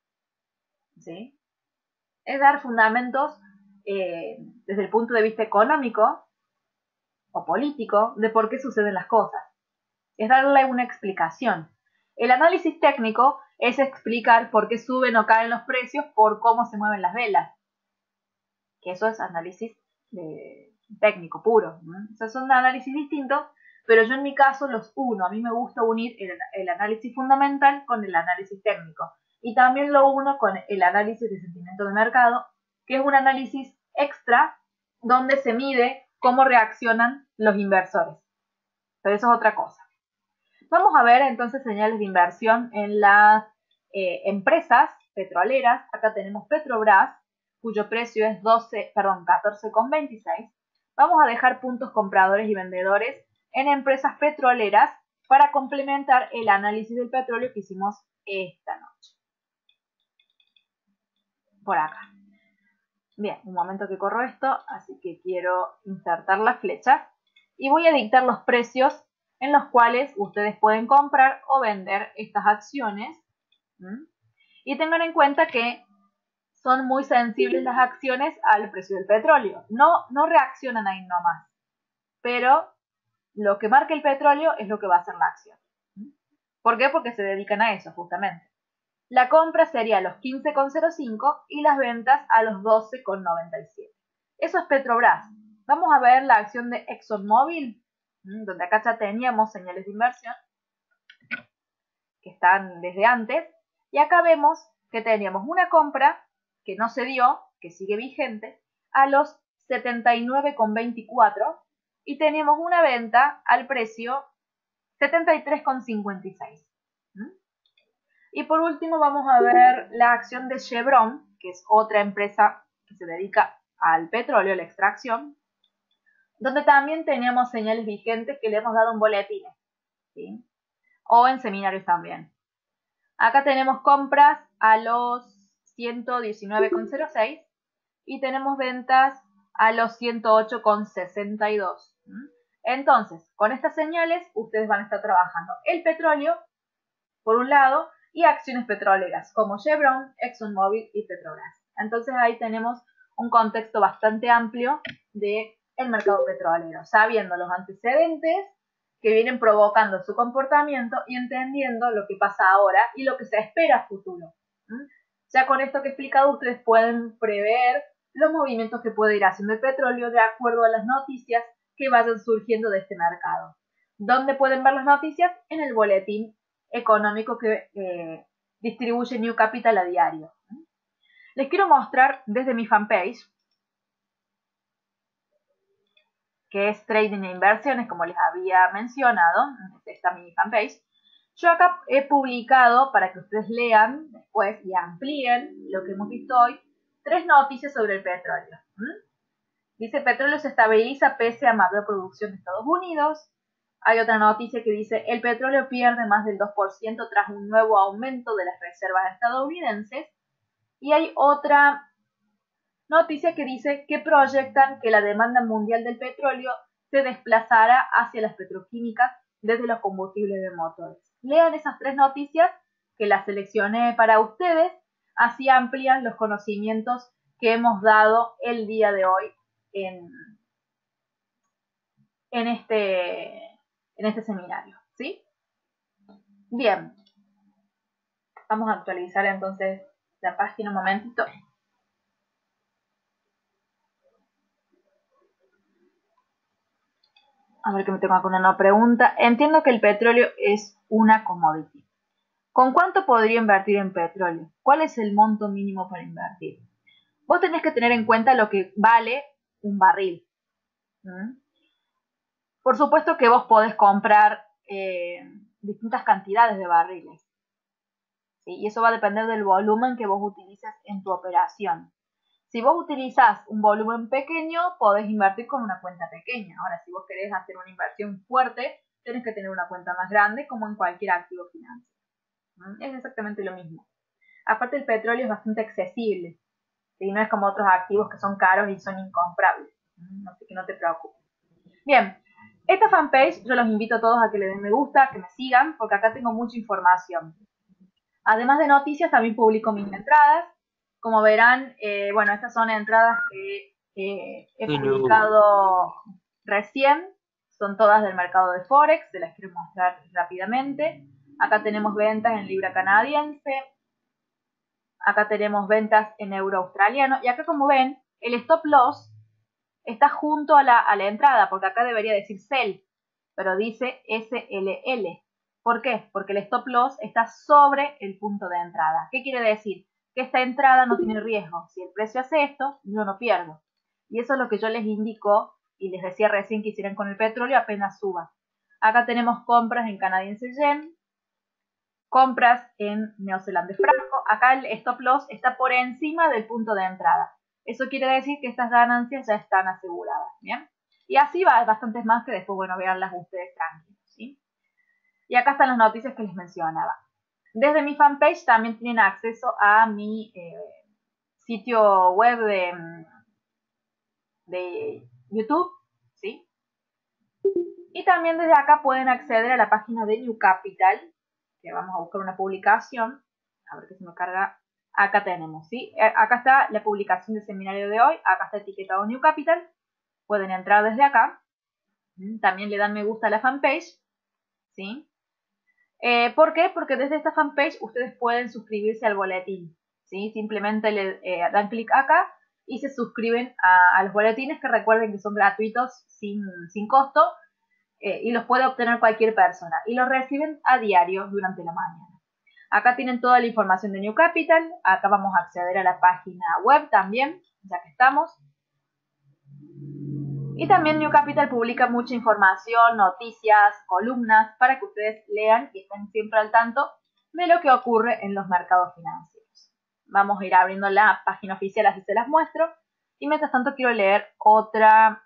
¿Sí? Es dar fundamentos eh, desde el punto de vista económico o político de por qué suceden las cosas. Es darle una explicación. El análisis técnico es explicar por qué suben o caen los precios por cómo se mueven las velas. Que eso es análisis de, técnico puro, ¿no? O sea, son análisis distintos, pero yo en mi caso los uno. A mí me gusta unir el, el análisis fundamental con el análisis técnico. Y también lo uno con el análisis de sentimiento de mercado, que es un análisis extra donde se mide cómo reaccionan los inversores. Pero eso es otra cosa. Vamos a ver entonces señales de inversión en las eh, empresas petroleras. Acá tenemos Petrobras, cuyo precio es doce, perdón, catorce con veintiséis, vamos a dejar puntos compradores y vendedores en empresas petroleras para complementar el análisis del petróleo que hicimos esta noche. Por acá. Bien, un momento que corro esto, así que quiero insertar la flecha y voy a dictar los precios en los cuales ustedes pueden comprar o vender estas acciones. ¿Mm? Y tengan en cuenta que son muy sensibles las acciones al precio del petróleo. No, no reaccionan ahí nomás, pero lo que marca el petróleo es lo que va a hacer la acción. ¿Por qué? Porque se dedican a eso, justamente. La compra sería a los quince con cero cinco y las ventas a los doce con noventa y siete. Eso es Petrobras. Vamos a ver la acción de ExxonMobil, donde acá ya teníamos señales de inversión, que están desde antes, y acá vemos que teníamos una compra que no se dio, que sigue vigente, a los setenta y nueve con veinticuatro, y teníamos una venta al precio setenta y tres con cincuenta y seis. ¿Mm? Y por último vamos a ver la acción de Chevron, que es otra empresa que se dedica al petróleo, a la extracción, donde también teníamos señales vigentes que le hemos dado en boletines, ¿sí? O en seminarios también. Acá tenemos compras a los ciento diecinueve con cero seis y tenemos ventas a los ciento ocho con sesenta y dos. Entonces, con estas señales ustedes van a estar trabajando el petróleo, por un lado, y acciones petroleras como Chevron, ExxonMobil y Petrobras. Entonces ahí tenemos un contexto bastante amplio del mercado petrolero, sabiendo los antecedentes que vienen provocando su comportamiento y entendiendo lo que pasa ahora y lo que se espera a futuro. ¿Mm? Ya con esto que he explicado, ustedes pueden prever los movimientos que puede ir haciendo el petróleo de acuerdo a las noticias que vayan surgiendo de este mercado. ¿Dónde pueden ver las noticias? En el boletín económico que eh, distribuye New Capital a diario. Les quiero mostrar desde mi fanpage, que es Trading e Inversiones, como les había mencionado, está mi fanpage. Yo acá he publicado, para que ustedes lean después y amplíen lo que hemos visto hoy, tres noticias sobre el petróleo. ¿Mm? Dice, petróleo se estabiliza pese a mayor producción de Estados Unidos. Hay otra noticia que dice, el petróleo pierde más del dos por ciento tras un nuevo aumento de las reservas estadounidenses. Y hay otra noticia que dice que proyectan que la demanda mundial del petróleo se desplazará hacia las petroquímicas desde los combustibles de motores. Lean esas tres noticias que las seleccioné para ustedes, así amplían los conocimientos que hemos dado el día de hoy en, en, este, en este seminario, ¿sí? Bien, vamos a actualizar entonces la página un momentito. A ver que me tengo acá una nueva pregunta. Entiendo que el petróleo es una commodity. ¿Con cuánto podría invertir en petróleo? ¿Cuál es el monto mínimo para invertir? Vos tenés que tener en cuenta lo que vale un barril. ¿Mm? Por supuesto que vos podés comprar eh, distintas cantidades de barriles. ¿Sí? Y eso va a depender del volumen que vos utilices en tu operación. Si vos utilizás un volumen pequeño, podés invertir con una cuenta pequeña. Ahora, si vos querés hacer una inversión fuerte, tenés que tener una cuenta más grande, como en cualquier activo financiero. Es exactamente lo mismo. Aparte, el petróleo es bastante accesible. ¿Sí? No es como otros activos que son caros y son incomprables. Así que no te preocupes. Bien, esta fanpage yo los invito a todos a que le den me gusta, que me sigan, porque acá tengo mucha información. Además de noticias, también publico mis entradas. Como verán, eh, bueno, estas son entradas que eh, he publicado recién. Son todas del mercado de Forex, se las quiero mostrar rápidamente. Acá tenemos ventas en libra canadiense. Acá tenemos ventas en euro australiano. Y acá, como ven, el stop loss está junto a la, a la entrada, porque acá debería decir sell, pero dice S L L. ¿Por qué? Porque el stop loss está sobre el punto de entrada. ¿Qué quiere decir? Que esta entrada no tiene riesgo. Si el precio hace esto, yo no pierdo. Y eso es lo que yo les indico y les decía recién que hicieran con el petróleo apenas suba. Acá tenemos compras en canadiense yen, compras en neozelandés franco. Acá el stop loss está por encima del punto de entrada. Eso quiere decir que estas ganancias ya están aseguradas, ¿bien? Y así va, bastantes más que después, bueno, veanlas ustedes tranquilos, ¿sí? Y acá están las noticias que les mencionaba. Desde mi fanpage también tienen acceso a mi eh, sitio web de, de YouTube, ¿sí? Y también desde acá pueden acceder a la página de New Capital, que vamos a buscar una publicación, a ver que se me carga. Acá tenemos, ¿sí? Acá está la publicación del seminario de hoy, acá está etiquetado New Capital, pueden entrar desde acá, también le dan me gusta a la fanpage, ¿sí? Eh, ¿Por qué? Porque desde esta fanpage ustedes pueden suscribirse al boletín, ¿sí? Simplemente le eh, dan clic acá y se suscriben a, a los boletines, que recuerden que son gratuitos, sin, sin costo, eh, y los puede obtener cualquier persona, y los reciben a diario durante la mañana. Acá tienen toda la información de New Capital, acá vamos a acceder a la página web también, ya que estamos. Y también New Capital publica mucha información, noticias, columnas, para que ustedes lean y estén siempre al tanto de lo que ocurre en los mercados financieros. Vamos a ir abriendo la página oficial, así se las muestro. Y mientras tanto quiero leer otra,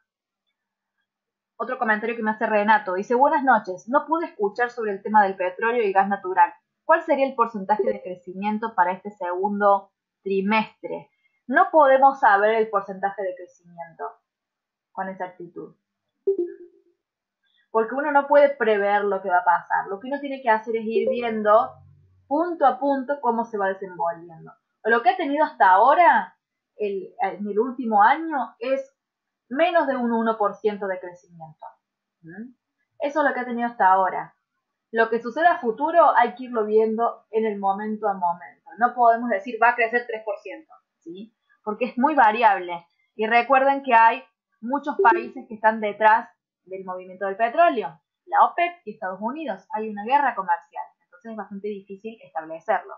otro comentario que me hace Renato. Dice, buenas noches, no pude escuchar sobre el tema del petróleo y gas natural. ¿Cuál sería el porcentaje de crecimiento para este segundo trimestre? No podemos saber el porcentaje de crecimiento con exactitud, porque uno no puede prever lo que va a pasar. Lo que uno tiene que hacer es ir viendo punto a punto cómo se va desenvolviendo. Lo que ha tenido hasta ahora, el, en el último año, es menos de un uno por ciento de crecimiento. ¿Mm? Eso es lo que ha tenido hasta ahora. Lo que suceda a futuro hay que irlo viendo en el momento a momento. No podemos decir va a crecer tres por ciento, ¿sí? Porque es muy variable. Y recuerden que hay muchos países que están detrás del movimiento del petróleo. La OPEP y Estados Unidos. Hay una guerra comercial. Entonces es bastante difícil establecerlo.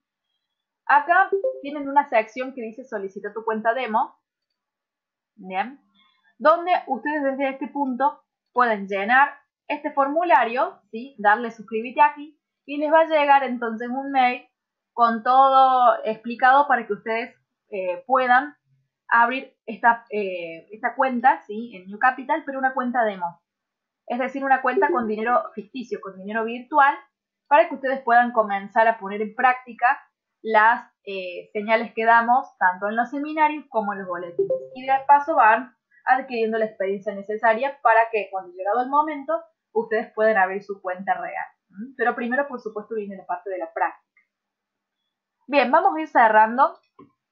Acá tienen una sección que dice solicita tu cuenta demo. Bien. Donde ustedes desde este punto pueden llenar este formulario, ¿sí? Darle suscríbete aquí y les va a llegar entonces un mail con todo explicado para que ustedes eh, puedan abrir esta, eh, esta cuenta, ¿sí? En New Capital, pero una cuenta demo. Es decir, una cuenta con dinero ficticio, con dinero virtual, para que ustedes puedan comenzar a poner en práctica las eh, señales que damos tanto en los seminarios como en los boletines. Y de paso van adquiriendo la experiencia necesaria para que cuando llegado el momento ustedes puedan abrir su cuenta real. ¿Mm? Pero primero, por supuesto, viene la parte de la práctica. Bien, vamos a ir cerrando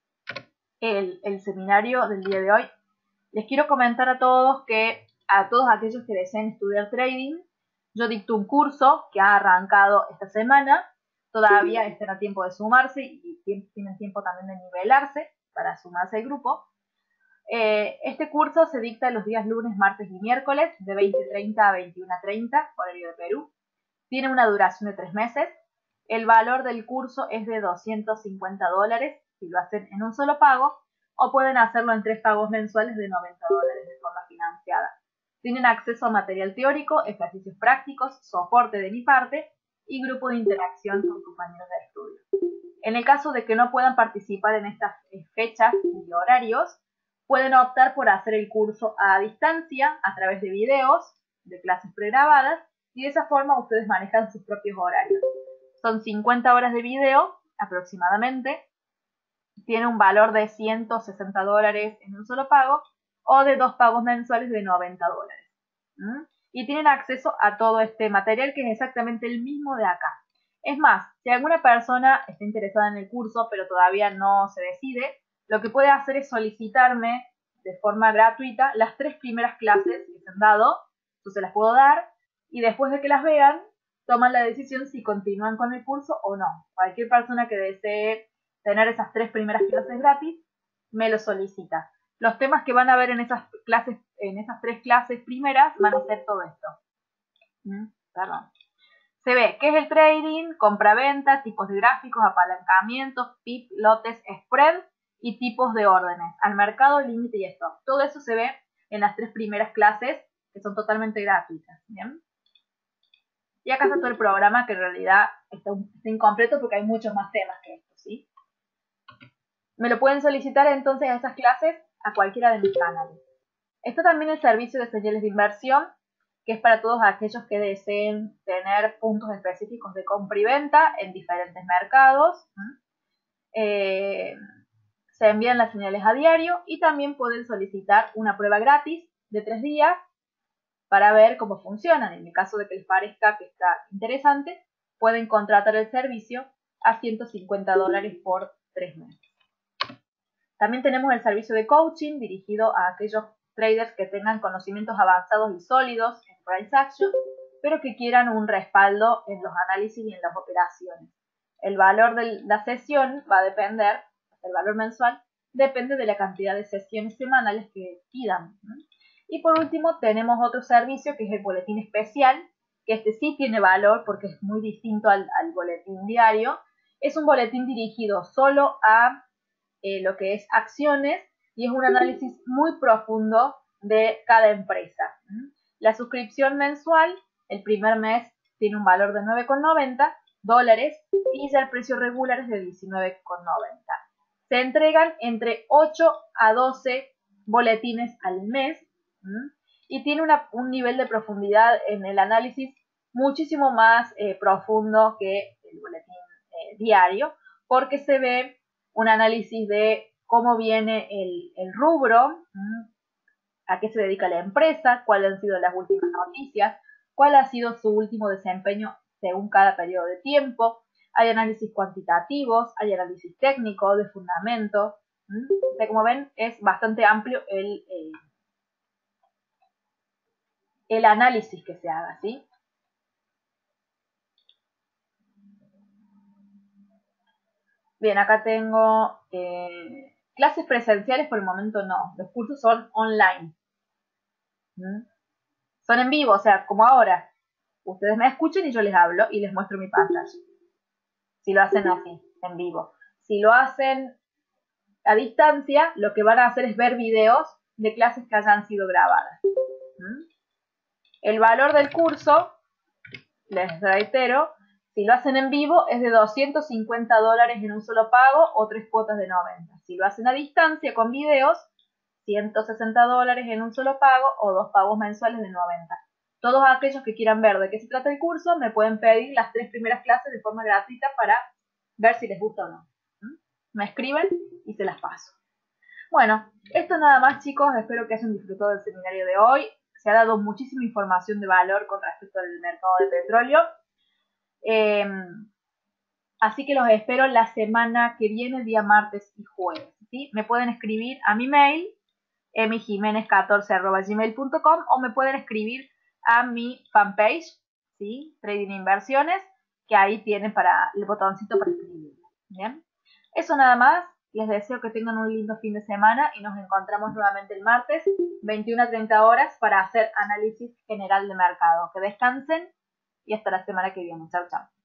el, el seminario del día de hoy. Les quiero comentar a todos que a todos aquellos que deseen estudiar trading, yo dicto un curso que ha arrancado esta semana. Todavía están a tiempo de sumarse y tienen tiempo también de nivelarse para sumarse al grupo. Eh, este curso se dicta los días lunes, martes y miércoles de veinte treinta a veintiuno treinta, horario de Perú. Tiene una duración de tres meses. El valor del curso es de doscientos cincuenta dólares si lo hacen en un solo pago, o pueden hacerlo en tres pagos mensuales de noventa dólares de forma financiada. Tienen acceso a material teórico, ejercicios prácticos, soporte de mi parte y grupo de interacción con compañeros de estudio. En el caso de que no puedan participar en estas fechas y horarios, pueden optar por hacer el curso a distancia a través de videos, de clases pregrabadas, y de esa forma ustedes manejan sus propios horarios. Son cincuenta horas de video aproximadamente, tiene un valor de ciento sesenta dólares en un solo pago o de dos pagos mensuales de noventa dólares. ¿Mm? Y tienen acceso a todo este material que es exactamente el mismo de acá. Es más, si alguna persona está interesada en el curso pero todavía no se decide, lo que puede hacer es solicitarme de forma gratuita las tres primeras clases que se han dado, yo se las puedo dar, y después de que las vean, toman la decisión si continúan con el curso o no. Cualquier persona que desee tener esas tres primeras clases gratis, me lo solicita. Los temas que van a ver en esas clases, en esas tres clases primeras, van a ser todo esto. ¿Mm? Perdón. Se ve qué es el trading, compra-venta, tipos de gráficos, apalancamientos, P I P, lotes, spread y tipos de órdenes, al mercado, límite y stop. Todo eso se ve en las tres primeras clases, que son totalmente gratuitas. ¿Bien? Y acá está todo el programa, que en realidad está, está incompleto porque hay muchos más temas que esto, ¿sí? me lo pueden solicitar entonces a esas clases a cualquiera de mis canales. Está también el servicio de señales de inversión, que es para todos aquellos que deseen tener puntos específicos de compra y venta en diferentes mercados. Eh, se envían las señales a diario y también pueden solicitar una prueba gratis de tres días para ver cómo funcionan. En el caso de que les parezca que está interesante, pueden contratar el servicio a ciento cincuenta dólares por tres meses. También tenemos el servicio de coaching dirigido a aquellos traders que tengan conocimientos avanzados y sólidos en price action, pero que quieran un respaldo en los análisis y en las operaciones. El valor de la sesión va a depender, el valor mensual, depende de la cantidad de sesiones semanales que pidan. Y por último tenemos otro servicio que es el boletín especial, que este sí tiene valor porque es muy distinto al, al boletín diario. Es un boletín dirigido solo a eh, lo que es acciones y es un análisis muy profundo de cada empresa. La suscripción mensual, el primer mes tiene un valor de nueve con noventa dólares y ya el precio regular es de diecinueve con noventa. Se entregan entre ocho a doce boletines al mes y tiene una, un nivel de profundidad en el análisis muchísimo más eh, profundo que el boletín eh, diario, porque se ve un análisis de cómo viene el, el rubro, a qué se dedica la empresa, cuáles han sido las últimas noticias, cuál ha sido su último desempeño según cada periodo de tiempo. Hay análisis cuantitativos, hay análisis técnico, de fundamento. O sea, como ven, es bastante amplio el, eh, el análisis que se haga, ¿sí? Bien, acá tengo eh, clases presenciales, por el momento no. Los cursos son online. ¿Mm? Son en vivo, o sea, como ahora. Ustedes me escuchan y yo les hablo y les muestro mi pantalla. Si lo hacen así, en vivo. Si lo hacen a distancia, lo que van a hacer es ver videos de clases que hayan sido grabadas. ¿Mm? El valor del curso, les reitero, si lo hacen en vivo es de doscientos cincuenta dólares en un solo pago o tres cuotas de noventa. Si lo hacen a distancia con videos, ciento sesenta dólares en un solo pago o dos pagos mensuales de noventa. Todos aquellos que quieran ver de qué se trata el curso me pueden pedir las tres primeras clases de forma gratuita para ver si les gusta o no. Me escriben y se las paso. Bueno, esto nada más, chicos. Espero que hayan disfrutado del seminario de hoy. Se ha dado muchísima información de valor con respecto al mercado de petróleo. Eh, así que los espero la semana que viene, día martes y jueves. ¿Sí? Me pueden escribir a mi mail, emijimenez catorce arroba gmail punto com, o me pueden escribir a mi fanpage, ¿sí? Trading Inversiones, que ahí tienen para el botoncito para escribir. ¿Bien? Eso nada más. Les deseo que tengan un lindo fin de semana y nos encontramos nuevamente el martes, veintiuna a treinta horas, para hacer análisis general de mercado. Que descansen y hasta la semana que viene. Chao, chao.